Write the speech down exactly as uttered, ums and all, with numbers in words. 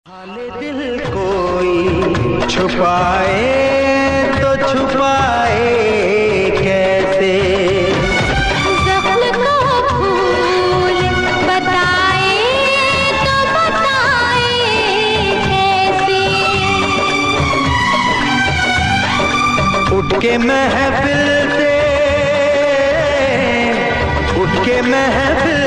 हाले दिल कोई छुपाए तो छुपाए कैसे, ज़ख्म को भूल बताए तो बताए कैसे। उठ के महफिल से उठ के महफिल